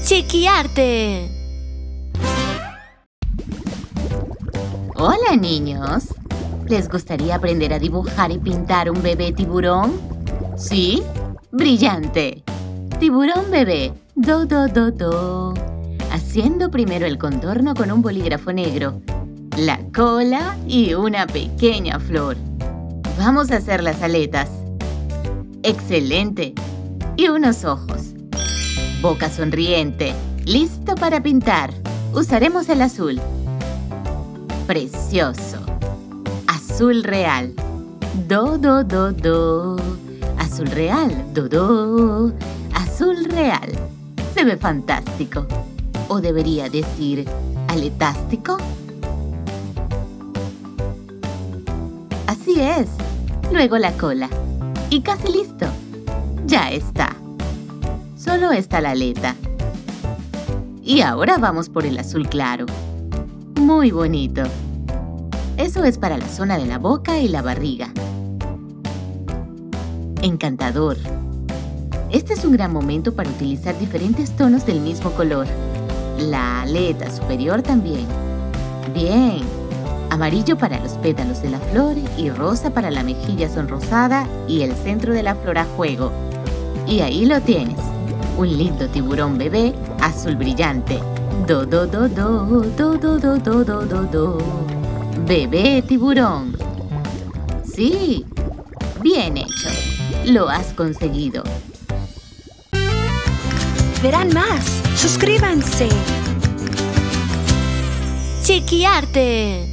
Chiquiarte. Hola, niños. ¿Les gustaría aprender a dibujar y pintar un bebé tiburón? ¿Sí? ¡Brillante! Tiburón bebé. Do, do, do, do. Haciendo primero el contorno con un bolígrafo negro, la cola y una pequeña flor. Vamos a hacer las aletas. ¡Excelente! Y unos ojos. Boca sonriente. Listo para pintar. Usaremos el azul. Precioso. Azul real. Do, do, do, do. Azul real. Do, do. Azul real. Se ve fantástico. O debería decir, aletástico. Así es. Luego la cola. Y casi listo. Ya está. Solo está la aleta. Y ahora vamos por el azul claro. Muy bonito. Eso es para la zona de la boca y la barriga. Encantador. Este es un gran momento para utilizar diferentes tonos del mismo color. La aleta superior también. Bien. Amarillo para los pétalos de la flor y rosa para la mejilla sonrosada y el centro de la flor a juego. Y ahí lo tienes. Un lindo tiburón bebé azul brillante. Do, do, do, do, do, do, do, do, do, do, do. Bebé tiburón. Sí. Bien hecho. Lo has conseguido. Verán más. Suscríbanse. Chiquiarte.